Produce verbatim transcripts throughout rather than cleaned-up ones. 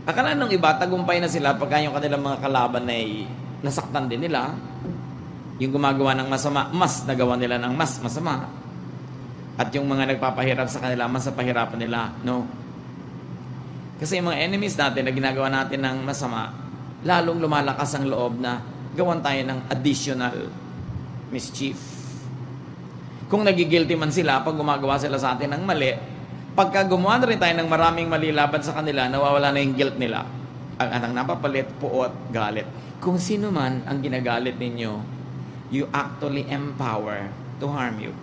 Akala nung iba, tagumpay na sila pagka yung kanilang mga kalaban ay nasaktan din nila. Yung gumagawa ng masama, mas nagawa nila ng mas masama. At yung mga nagpapahirap sa kanila, mas napahirapan nila. No. Kasi yung mga enemies natin na ginagawa natin ng masama, lalong lumalakas ang loob na gawan tayo ng additional mischief. Kung nagigilty man sila pag gumagawa sila sa atin ng mali, pagka gumawa na rin tayo ng maraming mali laban sa kanila, nawawala na yung guilt nila. Ang anang napapalit, puot, galit. Kung sino man ang ginagalit ninyo, you actually empower to harm you.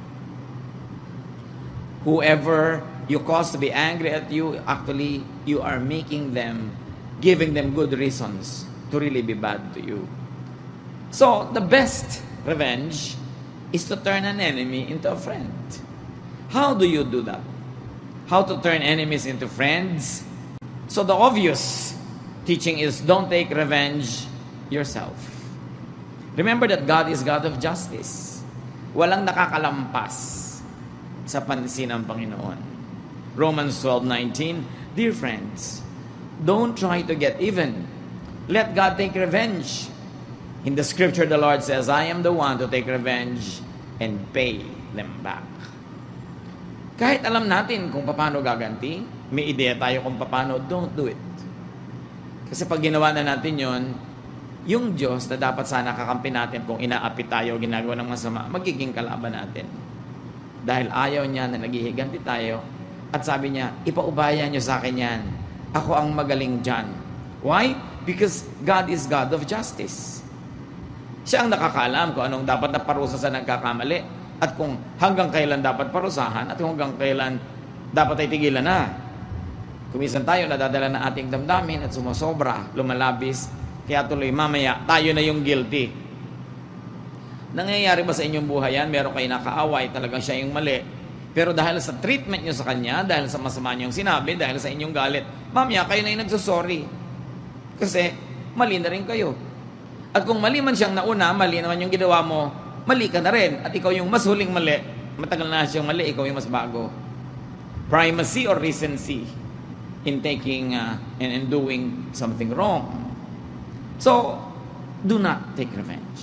Whoever you cause to be angry at you, actually, you are making them, giving them good reasons to really be bad to you. So, the best revenge is to turn an enemy into a friend. How do you do that? How to turn enemies into friends? So the obvious teaching is don't take revenge yourself. Remember that God is God of justice. Walang nakakalampas sa pansin ng Panginoon. Romans twelve nineteen, dear friends, don't try to get even. Let God take revenge. In the scripture, the Lord says, I am the one to take revenge and pay them back. Kahit alam natin kung paano gaganti, may ideya tayo kung paano, don't do it. Kasi pag ginawa na natin yon, yung Diyos na dapat sana kakampi natin kung inaapi tayo, ginagawa ng masama, magiging kalaban natin. Dahil ayaw niya na naghihiganti tayo, at sabi niya, ipaubaya niyo sa akin yan. Ako ang magaling dyan. Why? Because God is God of justice. Siya ang nakakaalam kung anong dapat na parusa sa nagkakamali at kung hanggang kailan dapat parusahan at kung hanggang kailan dapat ay tigilan na. Kumisan tayo, nadadala na ating damdamin at sumasobra, lumalabis, kaya tuloy mamaya tayo na yung guilty. Nangyayari ba sa inyong buhay yan? Meron kayo nakaaway, talagang siya yung mali. Pero dahil sa treatment nyo sa kanya, dahil sa masama nyo yung sinabi, dahil sa inyong galit, mamaya kayo na yung nagsusorry. Kasi mali na rin kayo. At kung mali man siyang nauna, mali naman yung ginawa mo, mali ka na rin. At ikaw yung mas huling mali, matagal na siyang mali, ikaw yung mas bago. Primacy or recency in taking uh, and in doing something wrong. So, do not take revenge.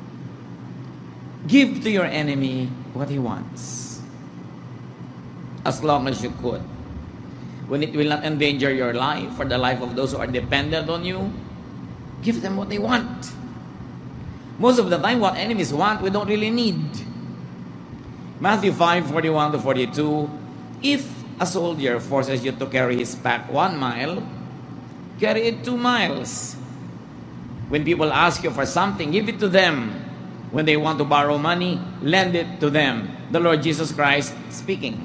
Give to your enemy what he wants. As long as you could. When it will not endanger your life or the life of those who are dependent on you, give them what they want. Most of the time, what enemies want, we don't really need. Matthew five forty-one to forty-two, if a soldier forces you to carry his pack one mile, carry it two miles. When people ask you for something, give it to them. When they want to borrow money, lend it to them. The Lord Jesus Christ speaking.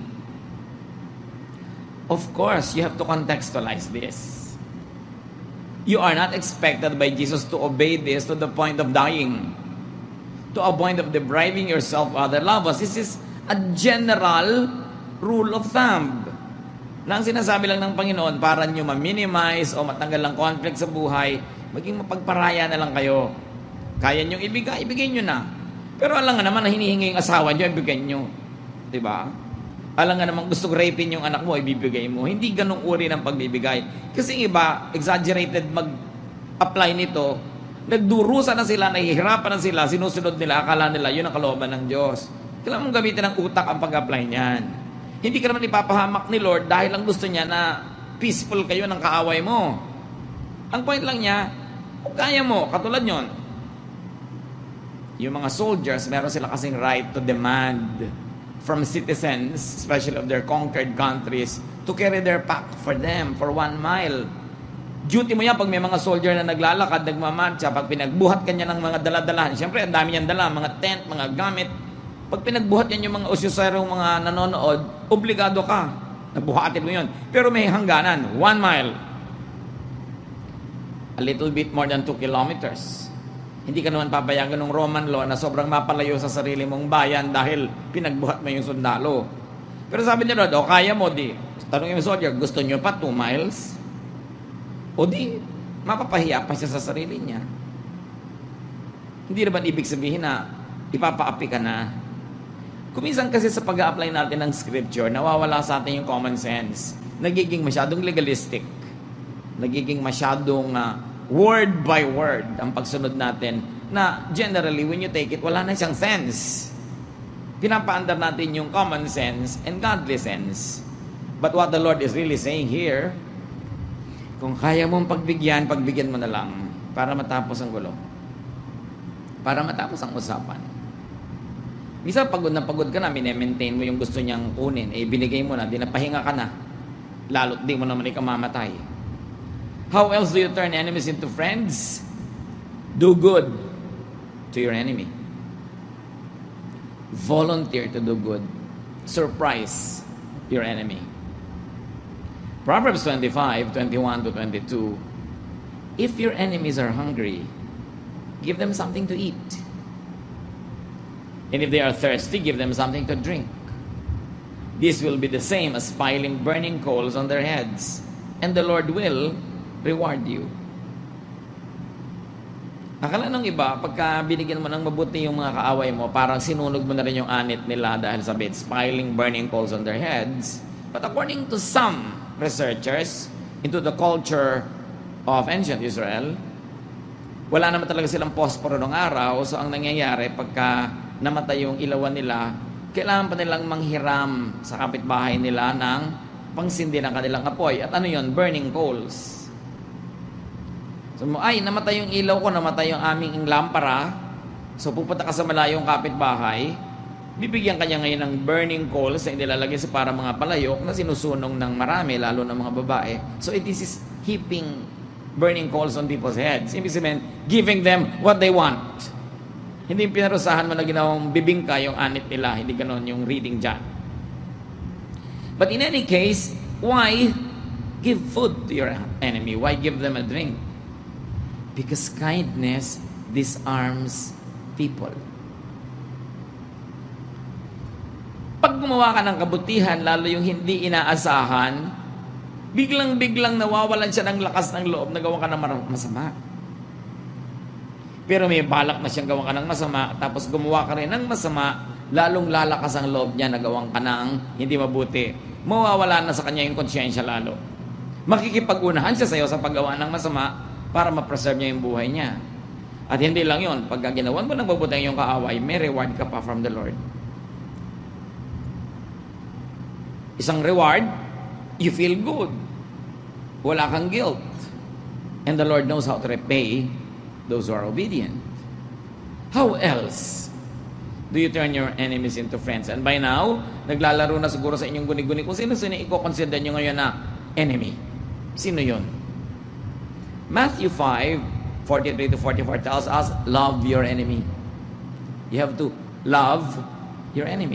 Of course, you have to contextualize this. You are not expected by Jesus to obey this to the point of dying, to a point of depriving yourself of other lovers. This is a general rule of thumb. Nang sinasabi lang ng Panginoon para nyo ma-minimize o matanggal ang conflict sa buhay, maging mapagparaya na lang kayo. Kaya nyo ibigay, ibigay nyo na. Pero alam nga naman na hinihingi yung asawa nyo, ibigay nyo. Diba? Alam nga naman gusto rapin yung anak mo, ibibigay mo. Hindi ganung uri ng pagbibigay. Kasi iba, exaggerated mag-apply nito, nagdurusa na sila, nahihirapan na sila, sinusunod nila, akala nila, yun ang kalooban ng Diyos. Kailangan mong gamitin ng utak ang pag-apply niyan. Hindi ka naman ipapahamak ni Lord dahil lang gusto niya na peaceful kayo ng kaaway mo. Ang point lang niya, kung kaya mo, katulad yon, yung mga soldiers, meron sila kasing right to demand from citizens, especially of their conquered countries, to carry their pack for them for one mile. Duty mo yan pag may mga soldier na naglalakad, nagmamarcha, pag pinagbuhat kanya ng mga daladalahan. Siyempre, ang dami niyang dala, mga tent, mga gamit. Pag pinagbuhat yan yung mga usyuserong mga nanonood, obligado ka. Nabuhatin mo yun. Pero may hangganan, one mile. A little bit more than two kilometers. Hindi ka naman papayagan ng Roman law na sobrang mapalayo sa sarili mong bayan dahil pinagbuhat mo yung sundalo. Pero sabi ni Lord, o kaya mo di. Tanong yung soldier, gusto nyo pa two miles? O di, mapapahiya pa siya sa sarili niya. Hindi naman ibig sabihin na ipapaapi ka na. Kuminsan kasi sa pag-a-apply natin ng scripture, nawawala sa atin yung common sense. Nagiging masyadong legalistic. nagiging masyadong uh, word by word ang pagsunod natin na generally, when you take it, wala na siyang sense. Pinapaandar natin yung common sense and godly sense. But what the Lord is really saying here, kung kaya mong pagbigyan, pagbigyan mo na lang para matapos ang gulo. Para matapos ang usapan. Minsan pagod na pagod ka na, minemaintain mo yung gusto niyang kunin, eh binigay mo na, di napahinga ka na. Lalo't di mo naman ikamamatay. How else do you turn enemies into friends? Do good to your enemy. Volunteer to do good. Surprise your enemy. Proverbs twenty-five, twenty-one to twenty-two. If your enemies are hungry, give them something to eat. And if they are thirsty, give them something to drink. This will be the same as piling burning coals on their heads, and the Lord will reward you. Akala ng iba, pagka binigyan mo ng mabuti yung mga kaaway mo, parang sinunog mo na rin yung anit nila dahil sabi, it's piling burning coals on their heads. But according to some researchers into the culture of ancient Israel, wala naman talaga silang posporo ng araw, so ang nangyayari, pagka namatay yung ilawan nila, kailangan pa nilang manghiram sa kapitbahay nila ng pangsindi ng kanilang apoy. At ano yun? Burning coals. So, ay, namatay yung ilaw ko, namatay yung aming lampara. So, pupunta ka sa malayong kapitbahay, bibigyan kanya ngayon ng burning coals na inilalagay sa para mga palayok na sinusunong ng marami, lalo ng mga babae. So, it is heaping burning coals on people's heads. Ibig sabihin, giving them what they want. Hindi pinarusahan mo na ginawang bibingka yung anit nila. Hindi ganon yung reading dyan. But in any case, why give food to your enemy? Why give them a drink? Because kindness disarms people. Pag gumawa ka ng kabutihan, lalo yung hindi inaasahan, biglang-biglang nawawalan siya ng lakas ng loob na gawa ka ng masama. Pero may balak na siyang gawa ka ng masama, tapos gumawa ka rin ng masama, lalong lalakas ang loob niya na gawa ka ng hindi mabuti. Mawawala na sa kanya yung konsyensya lalo. Makikipag-unahan siya sa iyo sa paggawa ng masama para ma-preserve niya yung buhay niya. At hindi lang yun, pagka ginawan mo ng mabuti yung kaaway, may reward ka pa from the Lord. Isang reward, you feel good. Wala kang guilt. And the Lord knows how to repay those who are obedient. How else do you turn your enemies into friends? And by now, naglalaro na siguro sa inyong guni-guni kung sino-sino i-consider nyo ngayon na enemy. Sino yun? Matthew five, forty-three to forty-four tells us, love your enemy. You have to love your enemy.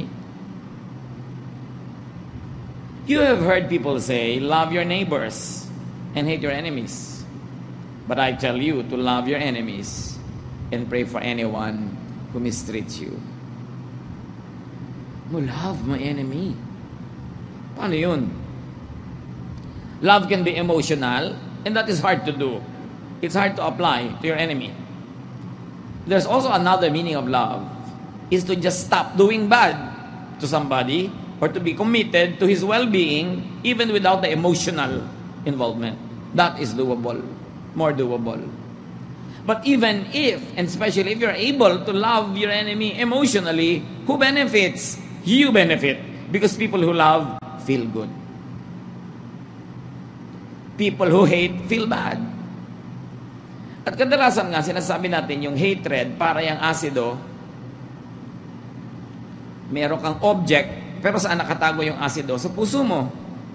You have heard people say, love your neighbors and hate your enemies. But I tell you to love your enemies and pray for anyone who mistreats you. Mo love my enemy. Paano yun? Love can be emotional, and that is hard to do. It's hard to apply to your enemy. There's also another meaning of love, is to just stop doing bad to somebody or to be committed to his well-being even without the emotional involvement. That is doable, more doable. But even if, and especially if you're able to love your enemy emotionally, who benefits? You benefit. Because people who love feel good. People who hate feel bad. At kadalasan nga, sinasabi natin yung hatred para yung asido, meron kang object, pero saan nakatago yung asido? Sa puso mo.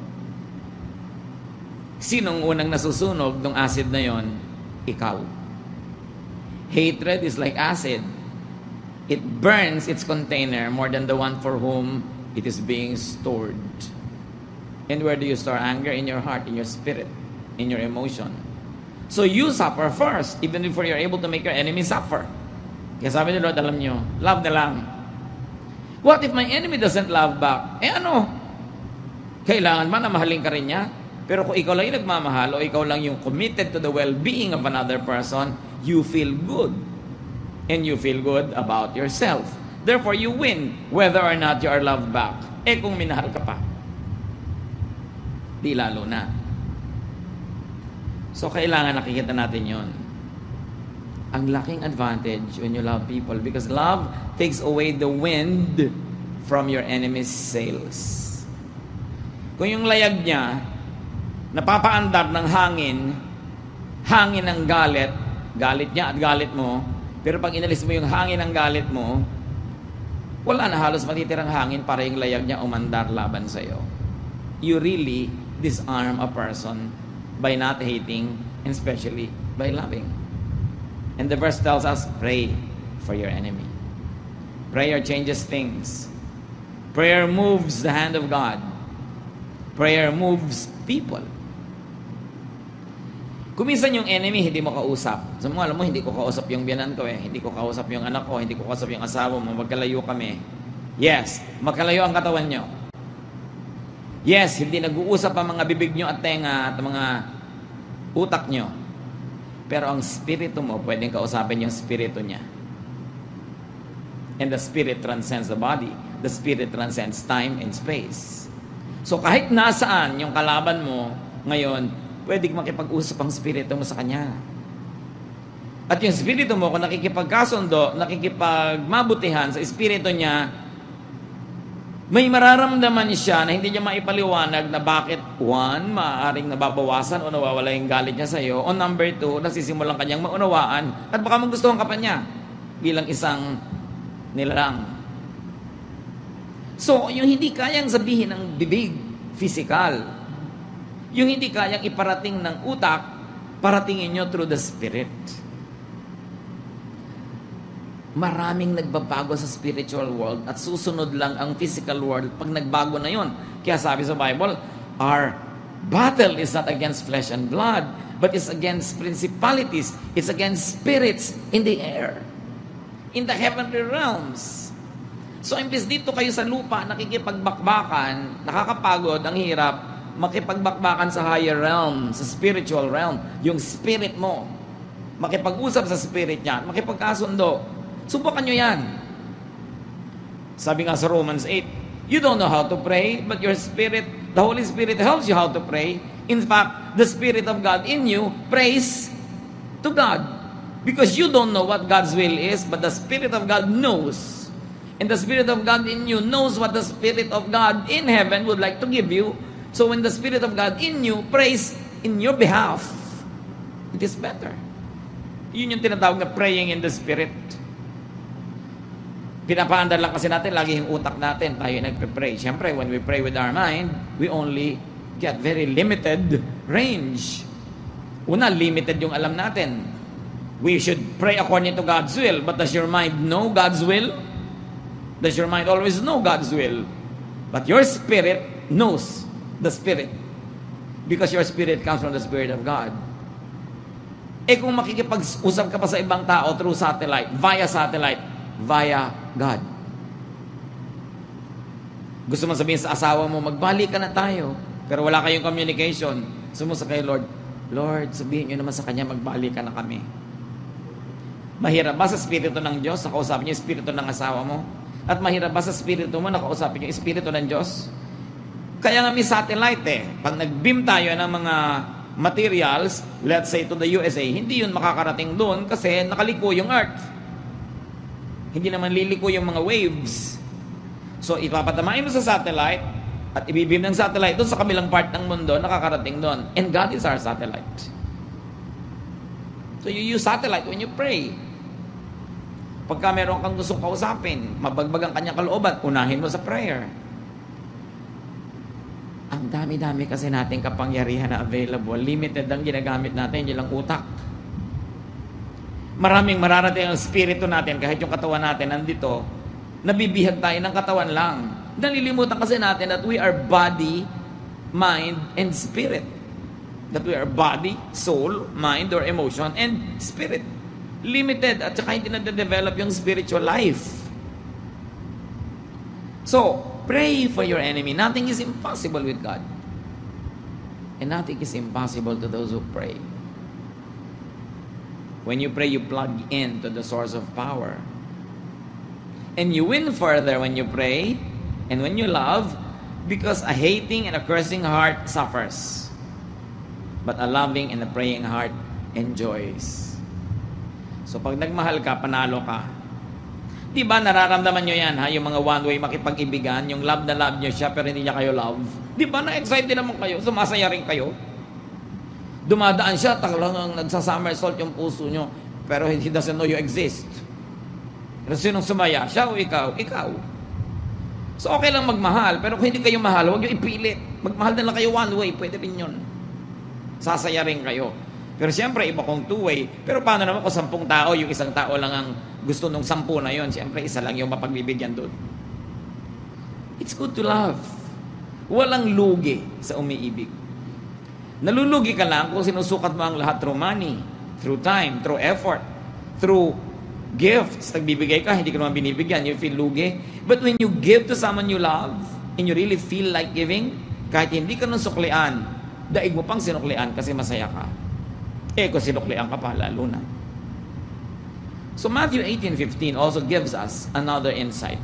Sinong unang nasusunog ng acid na yon? Ikaw. Hatred is like acid. It burns its container more than the one for whom it is being stored. And where do you store anger? In your heart, in your spirit, in your emotion. So you suffer first, even before you're able to make your enemy suffer. Kaya sabi ni Lord, alam nyo, love na lang. What if my enemy doesn't love back? Eh ano? Kailangan man na mahalin ka rin niya. Pero kung ikaw lang yung nagmamahal o ikaw lang yung committed to the well-being of another person, you feel good. And you feel good about yourself. Therefore, you win whether or not you are loved back. Eh kung minahal ka pa, di lalo na. So, kailangan nakikita natin yon. Ang laking advantage when you love people because love takes away the wind from your enemy's sails. Kung yung layag niya, napapaandar ng hangin, hangin ng galit, galit niya at galit mo, pero pag inalis mo yung hangin ng galit mo, wala na halos matitirang hangin para yung layag niya umandar laban sa'yo. You really disarm a person by not hating and especially by loving. And the verse tells us, pray for your enemy. Prayer changes things. Prayer moves the hand of God. Prayer moves people. Kuminsan yung enemy, hindi mo kausap. So, mo, alam mo, hindi ko kausap yung biyanan ko eh. Hindi ko kausap yung anak ko. Hindi ko kausap yung asawa mo. Magkalayo kami. Yes, magkalayo ang katawan nyo. Yes, hindi nag-uusap ang mga bibig nyo at tenga at mga utak nyo. Pero ang spirito mo, pwedeng kausapin yung spirito niya. And the spirit transcends the body. The spirit transcends time and space. So kahit nasaan yung kalaban mo ngayon, pwedeng makipag-usap ang spirito mo sa kanya. At yung spirito mo, kung nakikipagkasundo, nakikipagmabutihan sa spirito niya, may mararamdaman siya na hindi niya maipaliwanag na bakit, one, maaaring nababawasan o nawawala yung galit niya sa iyo, o number two, nasisimulang kanyang maunawaan at baka magustuhan ka pa niya bilang isang nilalang. So, yung hindi kayang sabihin ng bibig, physical, yung hindi kayang iparating ng utak, paratingin nyo through the spirit. Maraming nagbabago sa spiritual world at susunod lang ang physical world pag nagbago na yon. Kaya sabi sa Bible, our battle is not against flesh and blood, but it's against principalities, it's against spirits in the air, in the heavenly realms. So, imbes dito kayo sa lupa, nakikipagbakbakan, nakakapagod, ang hirap, makipagbakbakan sa higher realm, sa spiritual realm, yung spirit mo, makipag-usap sa spirit niya, makipagkasundo. Subukan nyo yan. Sabi nga sa Romans eight, you don't know how to pray, but your spirit, the Holy Spirit helps you how to pray. In fact, the Spirit of God in you prays to God. Because you don't know what God's will is, but the Spirit of God knows. And the Spirit of God in you knows what the Spirit of God in heaven would like to give you. So when the Spirit of God in you prays in your behalf, it is better. Yun yung tinatawag na praying in the Spirit. Pinapaandar lang kasi natin, lagi yung utak natin, tayo nagpe-pray. Siyempre, when we pray with our mind, we only get very limited range. Una, limited yung alam natin. We should pray according to God's will, but does your mind know God's will? Does your mind always know God's will? But your spirit knows the Spirit. Because your spirit comes from the Spirit of God. Eh kung makikipag-usap ka pa sa ibang tao through satellite, via satellite, via God. Gusto mo sabihin sa asawa mo, magbalik ka na tayo, pero wala kayong communication. Sumusa kay Lord, Lord, sabihin nyo naman sa Kanya, magbalik ka na kami. Mahirap ba sa Espiritu ng Diyos, nakausapin niyo yung Espiritu ng asawa mo? At mahirap ba sa Espiritu mo, nakausapin niyo yung Espiritu ng Diyos? Kaya nga may satellite eh. Pag nag-beam tayo ng mga materials, let's say to the U S A, hindi yun makakarating doon kasi nakaliko yung Earth. Hindi naman liliko yung mga waves. So, ipapatamain mo sa satellite at ibibim ng satellite doon sa kabilang part ng mundo, nakakarating doon. And God is our satellite. So, you use satellite when you pray. Pagka meron kang gustong kausapin, mabagbag ang kanyang kalooban, unahin mo sa prayer. Ang dami-dami kasi nating kapangyarihan na available. Limited ang ginagamit natin, yun lang utak. Maraming mararating ang spirito natin, kahit yung katawan natin nandito, nabibihag tayo ng katawan lang. Nalilimutan kasi natin that we are body, mind, and spirit. That we are body, soul, mind, or emotion, and spirit. Limited, at saka hindi na-develop yung spiritual life. So, pray for your enemy. Nothing is impossible with God. And nothing is impossible to those who pray. When you pray, you plug into the source of power. And you win further when you pray and when you love, because a hating and a cursing heart suffers. but a loving and a praying heart enjoys. So pag nagmahal ka, panalo ka. Di ba nararamdaman nyo yan, ha? Yung mga one-way makipag-ibigan, yung love na love nyo siya, pero hindi niya kayo love. Di ba na-excited naman kayo? Sumasaya rin kayo? Dumadaan siya, talagang nagsa-somersault yung puso nyo, pero he doesn't know you exist. Pero sinong sumaya? Siya o ikaw? Ikaw. So okay lang magmahal, pero kung hindi kayo mahal, huwag nyo ipilit. Magmahal na lang kayo one way, pwede rin yun. Sasaya rin kayo. Pero siyempre, iba kong two way. Pero paano naman kung sampung tao, yung isang tao lang ang gusto nung sampu na yon, siyempre isa lang yung mapagbibigyan doon. It's good to love. Walang lugi sa umiibig. Nalulugi ka lang kung sinusukat mo ang lahat through money, through time, through effort, through gifts. Nagbibigay ka, hindi ka naman binibigyan, you feel lugi. But when you give to someone you love, and you really feel like giving, kahit hindi ka nung suklian, daig mo pang sinuklian kasi masaya ka. Eh, kung sinuklian ka pa, lalo na. So Matthew eighteen fifteen also gives us another insight.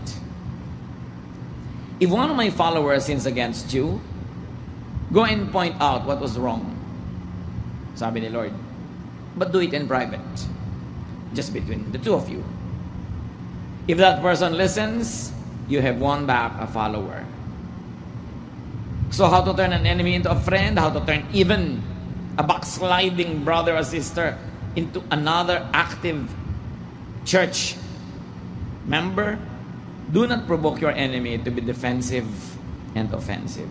If one of my followers sins against you, go and point out what was wrong. Sabi ni Lord. But do it in private. Just between the two of you. If that person listens, you have won back a follower. So how to turn an enemy into a friend, how to turn even a backsliding brother or sister into another active church member? Do not provoke your enemy to be defensive and offensive.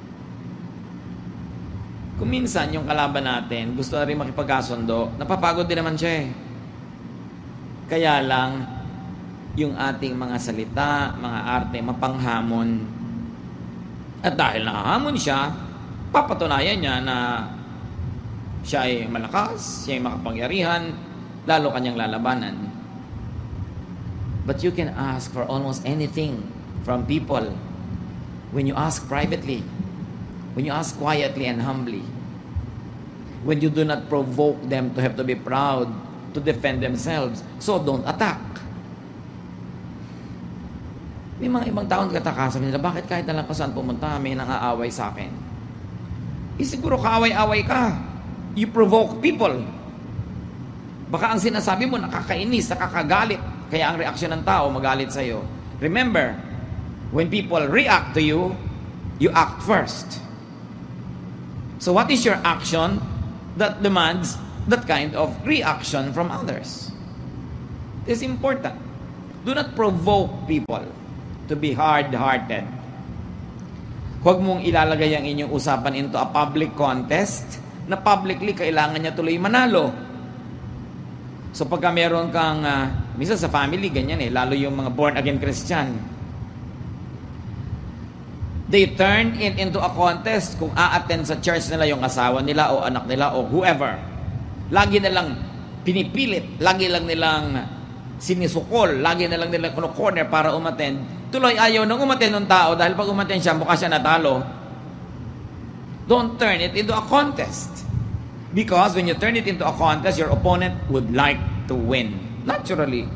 Kung minsan yung kalaban natin gusto na rin makipagkasundo, napapagod din naman siya eh. Kaya lang, yung ating mga salita, mga arte, mapanghamon. At dahil nakahamon siya, papatunayan niya na siya ay malakas, siya ay makapangyarihan, lalo kanyang lalabanan. But you can ask for almost anything from people when you ask privately, when you ask quietly and humbly, when you do not provoke them to have to be proud, to defend themselves. So don't attack. May mga ibang taon katakasan nila, bakit kahit na lang kung saan pumunta, may nang-aaway sa akin? Eh, siguro kaaway-away ka. You provoke people. Baka ang sinasabi mo, nakakainis, nakakagalit. Kaya ang reaksyon ng tao, magalit sa'yo. Remember, when people react to you, you act first. So what is your action that demands that kind of reaction from others? It's important. Do not provoke people to be hard-hearted. Huwag mong ilalagay ang inyong usapan into a public contest na publicly kailangan niya tuloy manalo. So pagka meron kang, uh, minsan sa family, ganyan eh, lalo yung mga born-again Christian. They turn it into a contest kung a-attend sa church nila yung asawa nila o anak nila o whoever. Lagi nilang pinipilit, lagi lang nilang sinisukol, lagi na lang nilang corner para umattend. Tuloy ayaw nang umattend ng tao dahil pag umattend siya, mukha siya natalo. Don't turn it into a contest. Because when you turn it into a contest, your opponent would like to win. Naturally.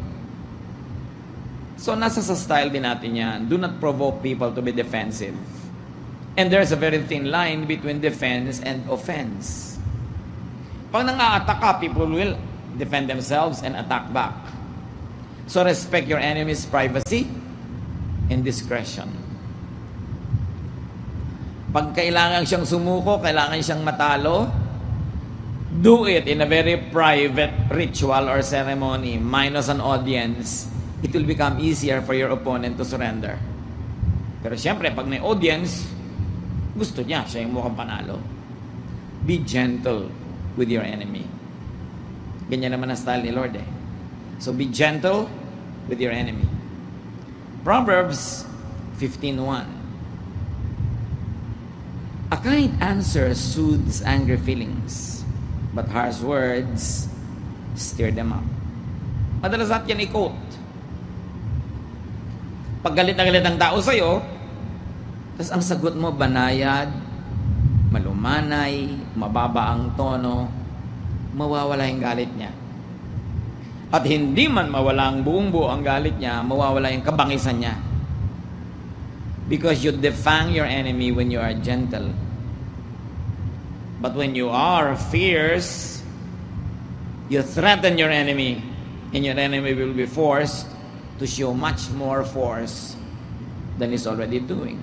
So nasa sa style din natin yan. Do not provoke people to be defensive. And there's a very thin line between defense and offense. Pag nang-a-attack ka, people will defend themselves and attack back. So respect your enemy's privacy and discretion. Pag kailangan siyang sumuko, kailangan siyang matalo, do it in a very private ritual or ceremony, minus an audience. It will become easier for your opponent to surrender. Pero siyempre, pag may audience, gusto niya, siya yung mukhang panalo. Be gentle with your enemy. Ganyan naman ang style ni Lord eh. So be gentle with your enemy. Proverbs fifteen one. A kind answer soothes angry feelings, but harsh words stir them up. Madalas natin yan i-quote. Pag galit na galit ang tao sa'yo, tapos ang sagot mo, banayad, malumanay, mababa ang tono, mawawala yung galit niya. At hindi man mawala ang buong buo ang galit niya, mawawala yung kabangisan niya. Because you defang your enemy when you are gentle. But when you are fierce, you threaten your enemy, and your enemy will be forced to show much more force than he's already doing.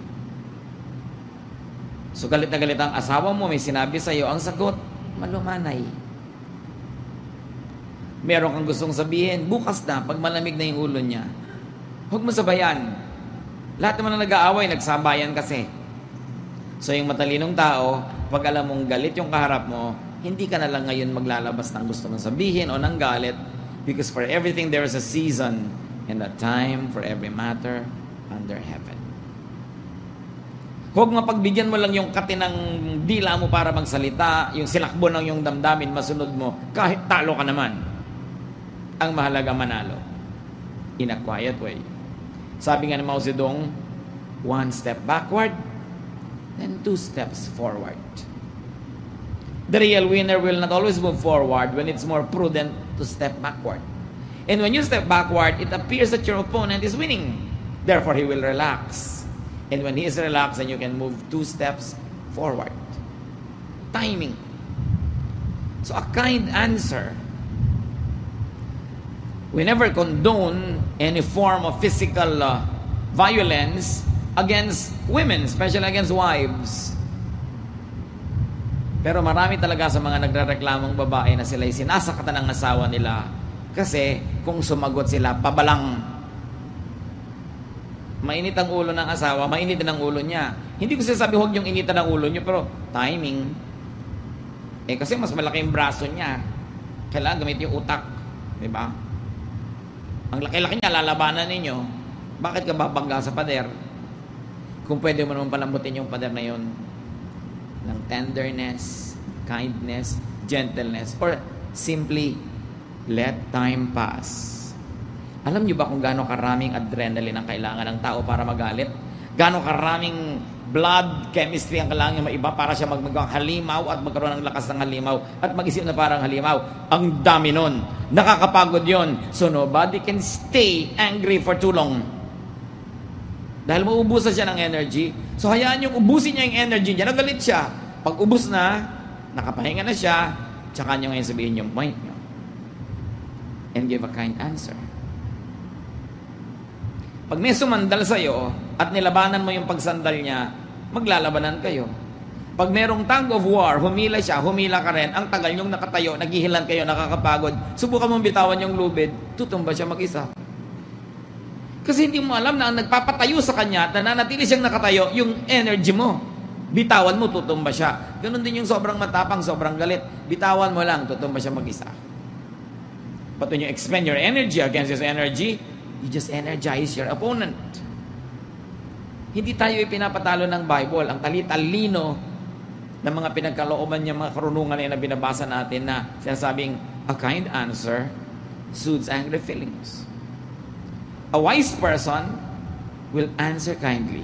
So galit na galit ang asawa mo, may sinabi sa iyo, ang sagot, malumanay. Meron kang gustong sabihin, bukas na, pag malamig na yung ulo niya. Huwag mo sabayan. Lahat naman na nag-aaway, nagsabayan kasi. So yung matalinong tao, pag alam mong galit yung kaharap mo, hindi ka na lang ngayon maglalabas ng gusto mong sabihin o ng galit, because for everything there is a season and a time for every matter under heaven. Huwag mapagbigyan mo lang yung katinang dila mo para magsalita, yung silakbo ng yung damdamin, masunod mo, kahit talo ka naman. Ang mahalaga manalo. In a quiet way. Sabi nga ni Mao Zedong, one step backward, then two steps forward. The real winner will not always move forward when it's more prudent to step backward. And when you step backward, it appears that your opponent is winning. Therefore, he will relax. And when he is relaxed, then you can move two steps forward. Timing. So a kind answer. We never condone any form of physical uh, violence against women, especially against wives. Pero marami talaga sa mga nagrereklamong babae na sila'y sinasakatan ng asawa nila kasi kung sumagot sila, pabalang. Mainit ang ulo ng asawa, mainit din ang ulo niya. Hindi ko sinasabi huwag yung initan ng ulo niyo, pero timing. Eh kasi mas malaki yung braso niya. Kailangan gamit yung utak. Diba? Ang laki-laki niya, lalabanan ninyo. Bakit ka babangga sa pader? Kung pwede mo naman palambutin yung pader na yun ng tenderness, kindness, gentleness, or simply let time pass. Alam niyo ba kung gaano karaming adrenaline ang kailangan ng tao para magalit? Gaano karaming blood chemistry ang kailangan maiba para siya magmagawang halimaw at magkaroon ng lakas ng halimaw at mag-isip na parang halimaw. Ang dami nun. Nakakapagod yon. So nobody can stay angry for too long. Dahil mauubusan siya ng energy. So hayaan yung ubusin niya yung energy niya. Nagalit siya. Pag ubus na, nakapahinga na siya, tsaka niyo ngayon sabihin yung point niyo. And give a kind answer. Pag may sumandal sa'yo at nilabanan mo yung pagsandal niya, maglalabanan kayo. Pag merong tug of war, humila siya, humila ka rin, ang tagal niyong nakatayo, naghihilan kayo, nakakapagod, subukan mong bitawan yung lubid, tutumba siya mag-isa. Kasi hindi mo alam na ang nagpapatayo sa kanya, at nananatili siyang nakatayo, yung energy mo. Bitawan mo, tutumba siya. Ganun din yung sobrang matapang, sobrang galit. Bitawan mo lang, tutumba siya mag-isa. But when you expend your energy against his energy, you just energize your opponent. Hindi tayo ipinapatalo ng Bible. Ang tali-talino ng mga pinagkalooban niya, mga karunungan na binabasa natin na sinasabing, a kind answer soothes angry feelings. A wise person will answer kindly.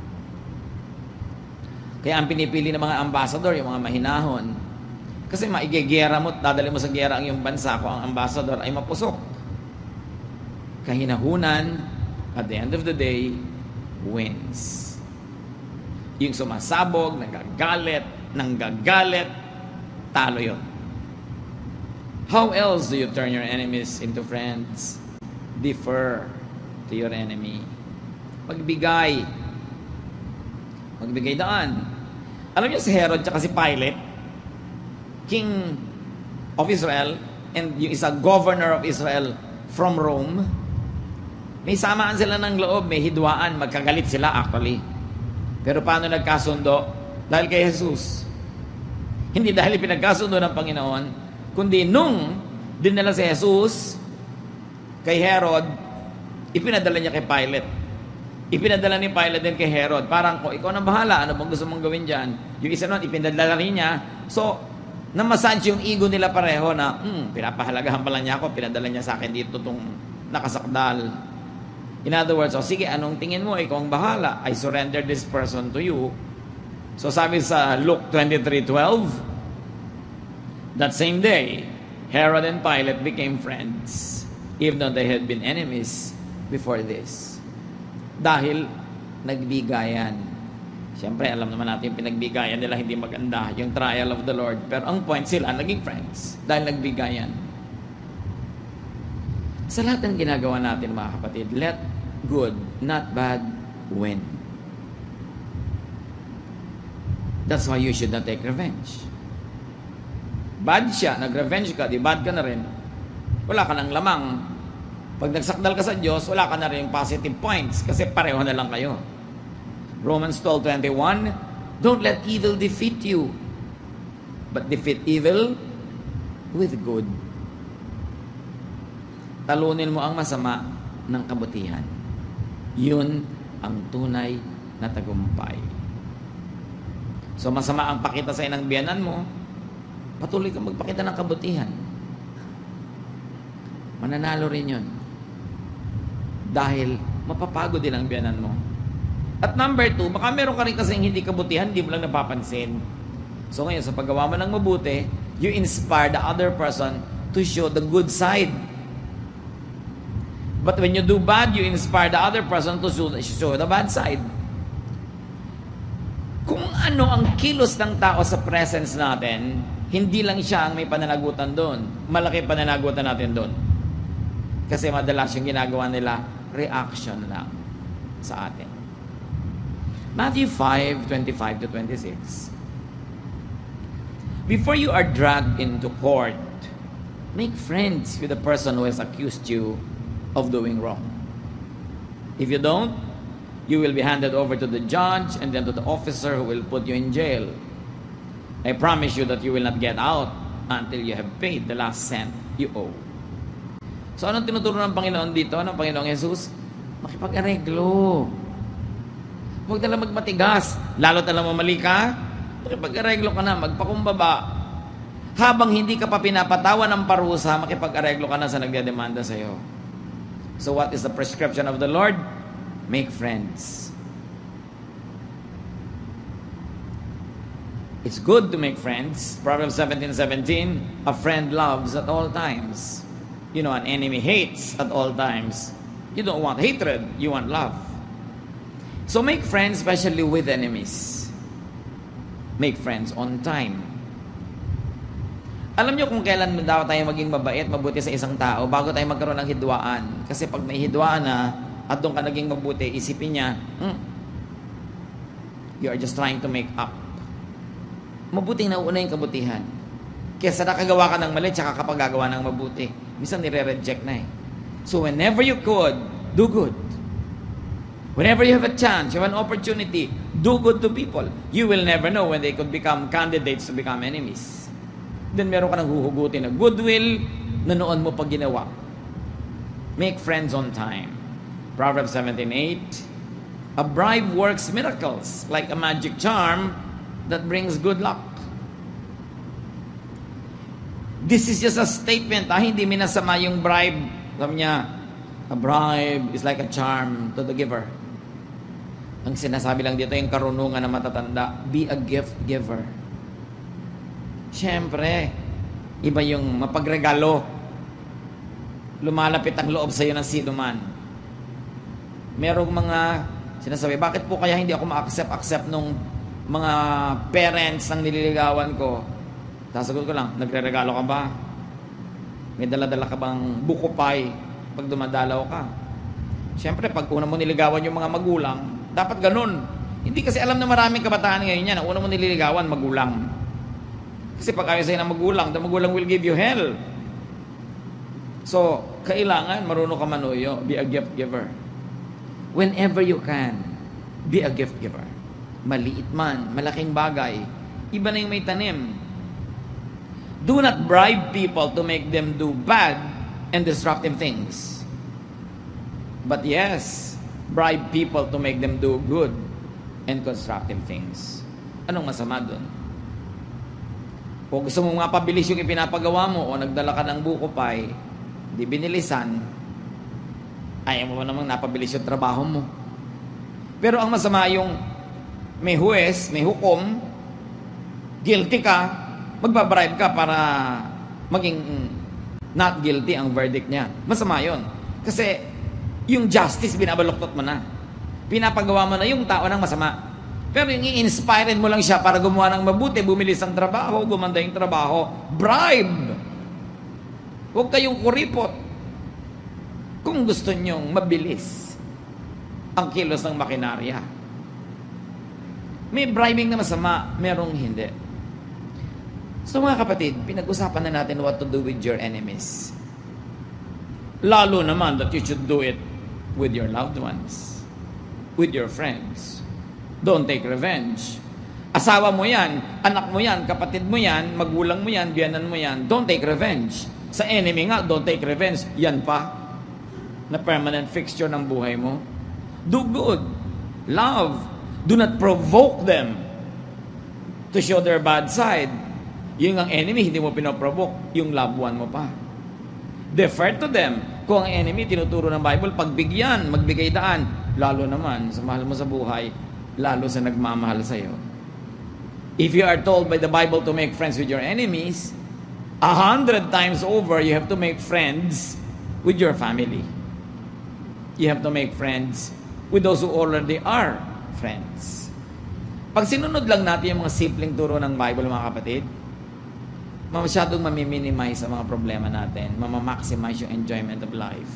Kaya ang pinipili ng mga ambassador, yung mga mahinahon, kasi maigegera mo, dadali mo sa gera ang iyong bansa kung ang ambassador ay mapusok. Kahinahunan, at the end of the day, wins. Yung sumasabog, nagagalit, nanggagalit, talo yun. How else do you turn your enemies into friends? Defer to your enemy. Magbigay. Magbigay daan. Alam niyo si Herod at si Pilate, king of Israel, and yung isa governor of Israel from Rome, may samaan sila ng loob, may hidwaan, magkagalit sila actually. Pero paano nagkasundo? Dahil kay Jesus. Hindi dahil pinagkasundo ng Panginoon, kundi nung dinala si Jesus kay Herod, ipinadala niya kay Pilate. Ipinadala ni Pilate din kay Herod. Parang, kung ikaw na bahala, ano bang gusto mong gawin dyan? Yung isa nun, ipinadala rin niya. So, namassage yung ego nila pareho na, hmm, pinapahalagahan pala niya ako, pinadala niya sa akin dito itong nakasakdal. In other words, oh, sige, anong tingin mo? Ikaw ang bahala. I surrender this person to you. So sabi sa Luke twenty-three twelve, that same day, Herod and Pilate became friends, even though they had been enemies before this. Dahil nagbigayan. Siyempre, alam naman natin yung pinagbigayan nila hindi maganda, yung trial of the Lord. Pero ang point, sila naging friends dahil nagbigayan. Sa lahat ng ginagawa natin, mga kapatid, let good, not bad, win. That's why you should not take revenge. Bad siya, nag-revenge ka, di bad ka na rin. Wala ka ng lamang. Pag nagsakdal ka sa Diyos, wala ka na rin positive points kasi pareho na lang kayo. Romans twelve twenty-one, don't let evil defeat you, but defeat evil with good. Talunin mo ang masama ng kabutihan. Yun ang tunay na tagumpay. So masama ang pakita sa inang biyanan mo, patuloy kang magpakita ng kabutihan. Mananalo rin yun. Dahil mapapagod din ang biyanan mo. At number two, baka meron ka rin kasing hindi kabutihan, hindi mo lang napapansin. So ngayon, sa paggawa mo ng mabuti, you inspire the other person to show the good side. But when you do bad, you inspire the other person to show, show the bad side. Kung ano ang kilos ng tao sa presence natin, hindi lang siya ang may pananagutan doon. Malaki pananagutan natin doon. Kasi madalas yung ginagawa nila, reaction lang sa atin. Matthew five twenty-five to twenty-six. Before you are dragged into court, make friends with the person who has accused you of doing wrong. If you don't, you will be handed over to the judge and then to the officer who will put you in jail. I promise you that you will not get out until you have paid the last cent you owe. So anong tinuturo ng Panginoon dito, ng Panginoong Jesus? Makipag-areglo. Huwag na lang magmatigas. Lalo na lang mamali ka, makipag-areglo ka na, magpakumbaba. Habang hindi ka pa pinapatawan ng parusa, makipag-areglo ka na sa nagdedemanda sa iyo. So what is the prescription of the Lord? Make friends. It's good to make friends. Proverbs seventeen seventeen, a friend loves at all times. You know, an enemy hates at all times. You don't want hatred, you want love. So make friends, especially with enemies. Make friends on time. Alam nyo kung kailan dapat tayo maging mabait, mabuti sa isang tao bago tayo magkaroon ng hidwaan. Kasi pag may hidwaan na at doon ka naging mabuti, isipin niya, hmm, you are just trying to make up. Mabuting nauna yung kabutihan. Kesa nakagawa ka ng mali, tsaka kapag gagawa ng mabuti. Minsan nire-reject na eh. So whenever you could, do good. Whenever you have a chance, you have an opportunity, do good to people. You will never know when they could become candidates to become enemies. Then meron ka nang huhugutin na goodwill na noon mo pag ginawa. Make friends on time. Proverbs seventeen eight, a bribe works miracles like a magic charm that brings good luck. This is just a statement, ah, hindi minasama yung bribe. Sabi niya, a bribe is like a charm to the giver. Ang sinasabi lang dito yung karunungan na matatanda, be a gift giver. Siyempre, iba yung mapagregalo. Lumalapit ang loob sa iyo ng sino man. Merong mga sinasabi, bakit po kaya hindi ako ma-accept-accept nung mga parents ng nililigawan ko? Sasagot ko lang, nagre-regalo ka ba? May dala-dala ka bang buko pie pag dumadalaw ka? Siyempre, pag una mo niligawan yung mga magulang, dapat ganun. Hindi kasi alam na maraming kabataan ngayon yan. Ang una mo nililigawan, magulang. Kasi pag ayaw sa'yo ng magulang, the magulang will give you hell. So, kailangan marunong ka manuyo. Be a gift giver. Whenever you can, be a gift giver. Maliit man, malaking bagay. Iba na yung may tanim. Do not bribe people to make them do bad and destructive things. But yes, bribe people to make them do good and constructive things. Anong masama dun? Kung gusto mo nga pabilis yung ipinapagawa mo o nagdala ka ng buko pie, di binilisan, ayaw mo namang napabilis yung trabaho mo. Pero ang masama yung may huwes, may hukom, guilty ka, magbabribe ka para maging not guilty ang verdict niya. Masama yun. Kasi yung justice binabaluktot mo na. Pinapagawa mo na yung tao ng masama. Pero yung i-inspire mo lang siya para gumawa ng mabuti, bumilis ang trabaho, gumanda yung trabaho, bribe. Huwag kayong kuripot. Kung gusto nyong mabilis ang kilos ng makinarya. May bribing na masama, merong hindi. So mga kapatid, pinag-usapan na natin what to do with your enemies. Lalo naman that you should do it with your loved ones, with your friends. Don't take revenge. Asawa mo yan, anak mo yan, kapatid mo yan, magulang mo yan, biyanan mo yan. Don't take revenge. Sa enemy nga, don't take revenge. Yan pa, na permanent fixture ng buhay mo. Do good. Love. Do not provoke them to show their bad side. Yung ang enemy, hindi mo pinoprovoke. Yung loved one mo pa. Defer to them. Kung ang enemy, tinuturo ng Bible, pagbigyan, magbigay daan. Lalo naman, sa mahal mo sa buhay, lalo sa nagmamahal sa iyo. If you are told by the Bible to make friends with your enemies, a hundred times over, you have to make friends with your family. You have to make friends with those who already are friends. Pag sinunod lang natin yung mga simpleng turo ng Bible, mga kapatid, masyadong mamiminimize ang mga problema natin, mamamaximize yung enjoyment of life.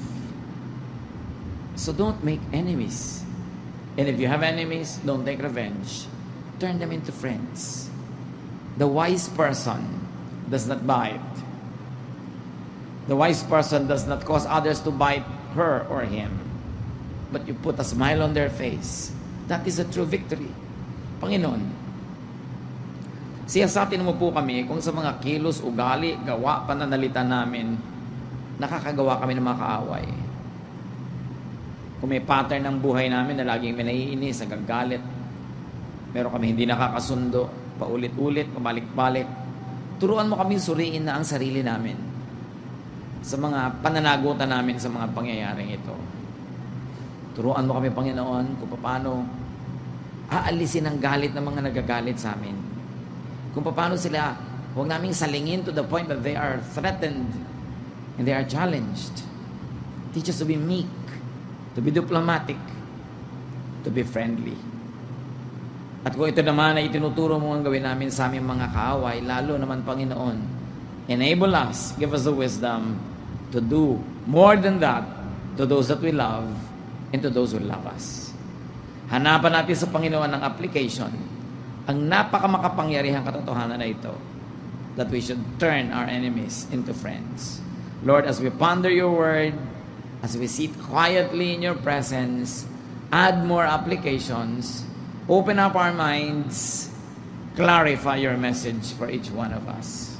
So don't make enemies. And if you have enemies, don't take revenge. Turn them into friends. The wise person does not bite. The wise person does not cause others to bite her or him. But you put a smile on their face. That is a true victory. Panginoon, siyasatin mo po kami kung sa mga kilos, ugali, gawa, pananalita namin, nakakagawa kami ng mga kaaway. Kung may pattern ng buhay namin na laging may naiinis, nagagalit, meron kami hindi nakakasundo, paulit-ulit, pabalik-balik, turuan mo kami suriin na ang sarili namin sa mga pananagutan namin sa mga pangyayaring ito. Turuan mo kami, Panginoon, kung paano aalisin ang galit ng mga nagagalit sa amin. Kung paano sila, huwag naming salingin to the point that they are threatened and they are challenged. Teach us to be meek, to be diplomatic, to be friendly. At kung ito naman ay itinuturo mo ang gawin namin sa aming mga kaaway, lalo naman, Panginoon, enable us, give us the wisdom to do more than that to those that we love and to those who love us. Hanapan natin sa Panginoon ng application, ang napakamakapangyarihang katotohanan na ito, that we should turn our enemies into friends. Lord, as we ponder your word, as we sit quietly in your presence, add more applications, open up our minds, clarify your message for each one of us.